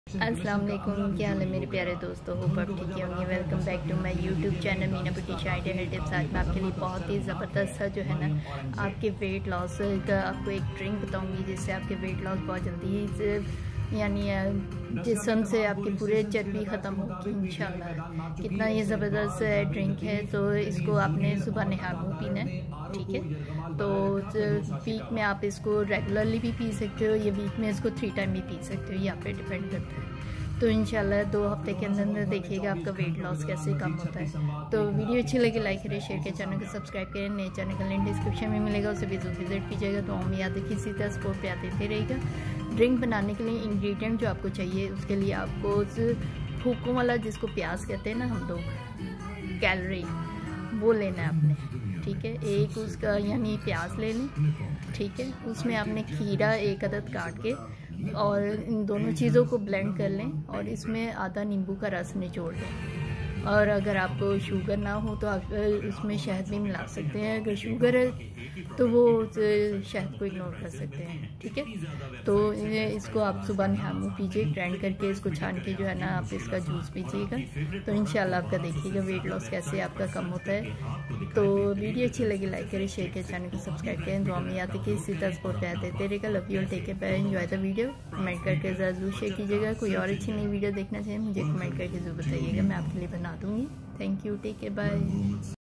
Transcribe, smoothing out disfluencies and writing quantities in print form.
अस्सलाम वालेकुम, क्या हाल है मेरे प्यारे दोस्तों। होप आप ठीक होंगे। Welcome back to my YouTube channel Meena beauty idea health tips. आज मैं आपके लिए बहुत ही ज़बरदस्त सा जो है ना आपके वेट लॉस का आपको एक ड्रिंक बताऊंगी जिससे आपके वेट लॉस बहुत जल्दी से यानी जिस्म से आपकी पूरे चर्बी ख़त्म होगी इंशाल्लाह। कितना ये ज़बरदस्त ड्रिंक है। तो इसको आपने सुबह नहा मुँह पीना है, ठीक है। तो वीक में आप इसको रेगुलरली भी पी सकते हो या वीक में इसको 3 टाइम भी पी सकते हो, ये आप पे डिपेंड करता है। तो इंशाल्लाह 2 हफ्ते के अंदर अंदर देखिएगा आपका वेट लॉस कैसे कम होता है। तो वीडियो अच्छी लगी लाइक करें, शेयर करें, चैनल को सब्सक्राइब करें। नए चैनल का लिंक डिस्क्रिप्शन में मिलेगा, उसे भी जरूर विजिट कीजिएगा। तो हम याद रखिए इसी तरह सपोर्ट प्यार देते रहेगा। ड्रिंक बनाने के लिए इंग्रेडिएंट जो आपको चाहिए उसके लिए आपको फूकों वाला जिसको प्याज कहते हैं ना हम लोग, कैलोरी वो लेना है आपने, ठीक है। एक उसका यानी प्याज ले लें, ठीक है। उसमें आपने खीरा 1 अदद काट के और इन दोनों चीज़ों को ब्लेंड कर लें और इसमें आधा नींबू का रस निचोड़ लें। और अगर आपको शुगर ना हो तो आप उसमें शहद भी मिला सकते हैं। अगर शुगर है तो वो शहद को इग्नोर कर सकते हैं, ठीक है। तो इसको आप सुबह नहा मुँह पीजिए, ग्राइंड करके इसको छान के जो है ना आप इसका जूस पीजिएगा। तो इंशाल्लाह आपका देखिएगा वेट लॉस कैसे आपका कम होता है। तो वीडियो अच्छी लगी लाइक करें, शेयर करें, चैनल को सब्सक्राइब करें। दुआ में याद रखिए इसी तरह सपोर्ट प्यार देते रहेगा। Love you, take care, bye, enjoy the video. Comment करके ज़रूर शेयर कीजिएगा। कोई और अच्छी नई वीडियो देखना चाहिए मुझे कमेंट करके ज़रूर बताइएगा, मैं आपके लिए बना दूँगी। Thank you, take care, bye.